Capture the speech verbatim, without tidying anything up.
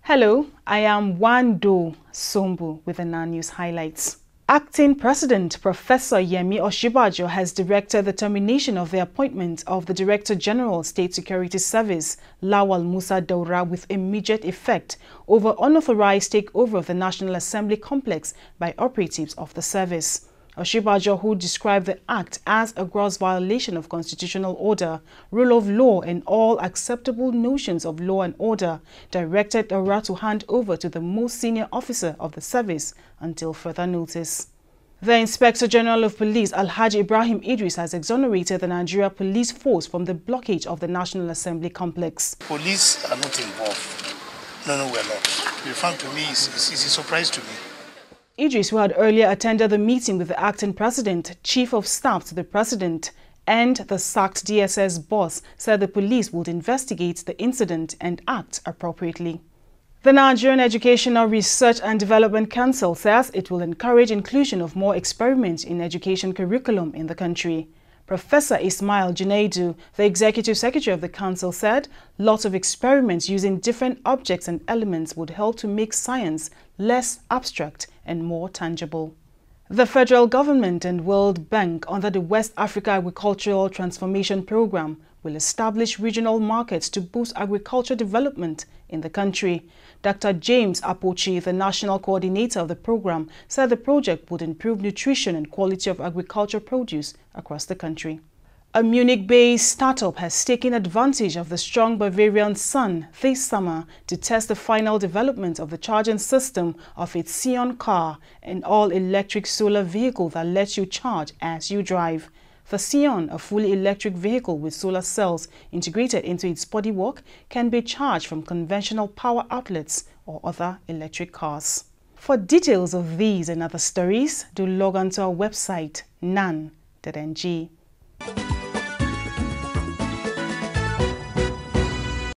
Hello, I am Wando Sombu with the Nan News highlights. Acting President Professor Yemi Osinbajo has directed the termination of the appointment of the Director General State Security Service, Lawal Musa Daura, with immediate effect over unauthorized takeover of the National Assembly complex by operatives of the service. Osinbajo, who described the act as a gross violation of constitutional order, rule of law, and all acceptable notions of law and order, directed Daura to hand over to the most senior officer of the service until further notice. The Inspector General of Police, Alhaji Ibrahim Idris, has exonerated the Nigeria Police Force from the blockage of the National Assembly complex. Police are not involved. No, no, we're not. To be frank to me, it's, it's, it's a surprise to me. Idris, who had earlier attended the meeting with the acting president, chief of staff to the president, and the sacked D S S boss, said the police would investigate the incident and act appropriately. The Nigerian Educational Research and Development Council says it will encourage inclusion of more experiments in education curriculum in the country. Professor Ismail Junaidu, the executive secretary of the council, said lots of experiments using different objects and elements would help to make science less abstract and more tangible. The federal government and World Bank, under the West Africa Agricultural Transformation Program, will establish regional markets to boost agriculture development in the country. Doctor James Apochi, the national coordinator of the program, said the project would improve nutrition and quality of agriculture produce across the country. A Munich-based startup has taken advantage of the strong Bavarian sun this summer to test the final development of the charging system of its Sion car, an all-electric solar vehicle that lets you charge as you drive. The Sion, a fully electric vehicle with solar cells integrated into its bodywork, can be charged from conventional power outlets or other electric cars. For details of these and other stories, do log on to our website nan dot n g.